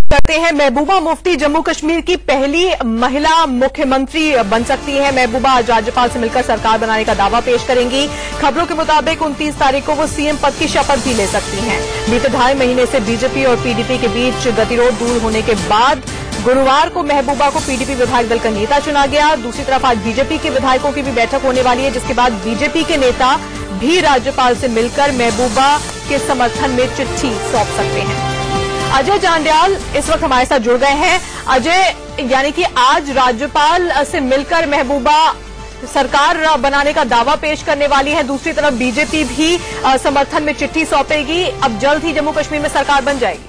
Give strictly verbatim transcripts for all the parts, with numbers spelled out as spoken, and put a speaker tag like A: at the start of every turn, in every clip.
A: करते हैं। महबूबा मुफ्ती जम्मू कश्मीर की पहली महिला मुख्यमंत्री बन सकती हैं। महबूबा आज राज्यपाल से मिलकर सरकार बनाने का दावा पेश करेंगी। खबरों के मुताबिक उनतीस तारीख को वो सीएम पद की शपथ भी ले सकती हैं। बीते ढाई महीने से बीजेपी और पीडीपी के बीच गतिरोध दूर होने के बाद गुरुवार को महबूबा को पीडीपी विधायक दल का नेता चुना गया। दूसरी तरफ आज बीजेपी के विधायकों की भी बैठक होने वाली है, जिसके बाद बीजेपी के नेता भी राज्यपाल से मिलकर महबूबा के समर्थन में चिट्ठी सौंप सकते हैं। अजय जांड्याल इस वक्त हमारे साथ जुड़ गए हैं। अजय, यानी कि आज राज्यपाल से मिलकर महबूबा सरकार बनाने का दावा पेश करने वाली है। दूसरी तरफ बीजेपी भी समर्थन में चिट्ठी सौंपेगी। अब जल्द ही जम्मू कश्मीर में सरकार बन जाएगी।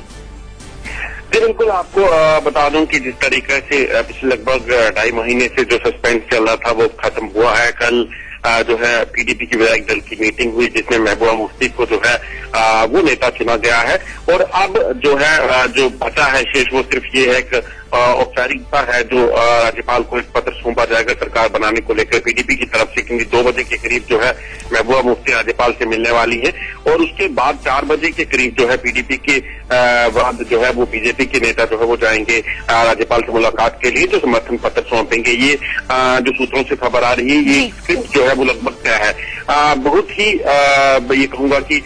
B: जी बिल्कुल, आपको बता दूं कि जिस तरीके से पिछले लगभग ढाई महीने से जो सस्पेंस चल रहा था वो खत्म हुआ है। कल जो है पीडीपी की विधायक दल की मीटिंग हुई, जिसमें महबूबा मुफ्ती को जो है वो नेता चुना गया है। और अब जो है जो बचा है शेष वो सिर्फ ये है कि औपचारिकता है जो राज्यपाल को एक पत्र सौंपा जाएगा सरकार बनाने को लेकर पीडीपी की तरफ से, क्योंकि दो बजे के करीब जो है महबूबा मुफ्ती राज्यपाल से मिलने वाली है। और उसके बाद चार बजे के करीब जो है पीडीपी के बाद जो है वो बीजेपी के नेता जो है वो जाएंगे राज्यपाल से मुलाकात के लिए, जो समर्थन पत्र सौंपेंगे। ये जो सूत्रों से खबर आ रही है, ये स्क्रिप्ट जो है वो लगभग तय है। बहुत ही ये कहूंगा कि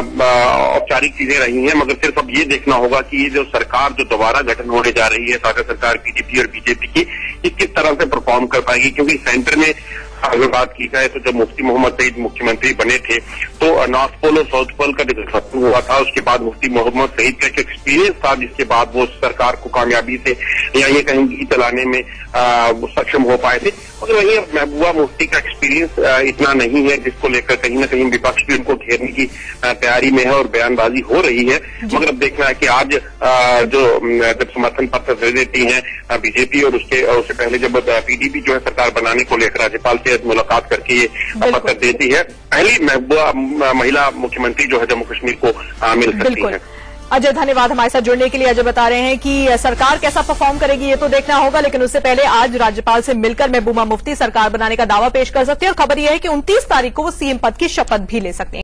B: औपचारिक चीजें रही हैं, मगर सिर्फ अब ये देखना होगा कि ये जो सरकार जो दोबारा गठन होने जा रही है साझा सरकार पीडीपी और बीजेपी की, ये किस तरह से परफॉर्म कर पाएगी। क्योंकि सेंटर में अगर बात की जाए तो जब मुफ्ती मोहम्मद सईद मुख्यमंत्री बने थे तो नॉर्थ पोल और साउथ पोल का जो खत्म हुआ था, उसके बाद मुफ्ती मोहम्मद सईद का एक एक्सपीरियंस था, जिसके बाद वो सरकार को कामयाबी से या ये कहेंगे चलाने में आ, वो सक्षम हो पाए थे। और वहीं अब महबूबा मुफ्ती का एक्सपीरियंस इतना नहीं है, जिसको लेकर कहीं ना कहीं विपक्ष भी उनको घेरने की तैयारी में है और बयानबाजी हो रही है। मगर अब देखना है कि आज आ, जो जब समर्थन पत्र दे देती है बीजेपी और उसके और उससे पहले जब पीडीपी जो है सरकार बनाने को लेकर राज्यपाल से मुलाकात करके ये पत्र देती है, पहली महबूबा महिला मुख्यमंत्री जो है जम्मू कश्मीर को मिल सकती है।
A: अजय, धन्यवाद हमारे साथ जुड़ने के लिए। अजय बता रहे हैं कि सरकार कैसा परफॉर्म करेगी ये तो देखना होगा, लेकिन उससे पहले आज राज्यपाल से मिलकर महबूबा मुफ्ती सरकार बनाने का दावा पेश कर सकती है। और खबर यह है कि उनतीस तारीख को वो सीएम पद की शपथ भी ले सकते हैं।